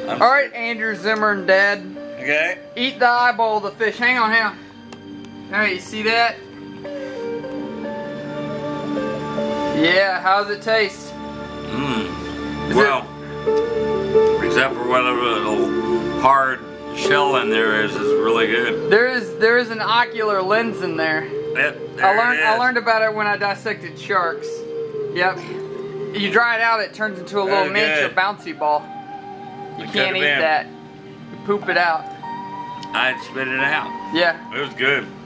Alright, Andrew Zimmern, Dad. Okay. Eat the eyeball of the fish. Hang on, hang on. Alright, you see that? Yeah, how does it taste? Well, except for whatever little hard shell in there is really good. There is an ocular lens in there. Yep, I learned about it when I dissected sharks. Yep. You dry it out, it turns into a little miniature bouncy ball. You can't eat that. You poop it out. I'd spit it out. Yeah. It was good.